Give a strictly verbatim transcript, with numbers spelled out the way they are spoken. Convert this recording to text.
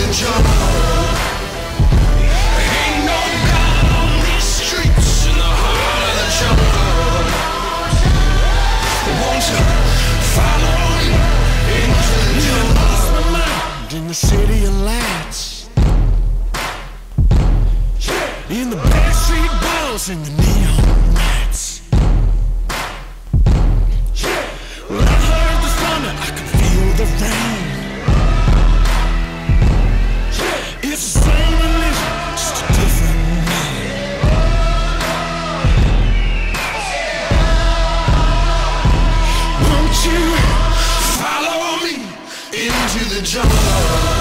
the jungle. Ain't no God on these streets in the heart of the jungle. Won't you follow me into the jungle? I lost my mind in the city of lights, in the backstreet balls, in the neon lights. Well, I heard the thunder, I could feel the rain. It's the same religion, just a different name. Won't you follow me into the jungle?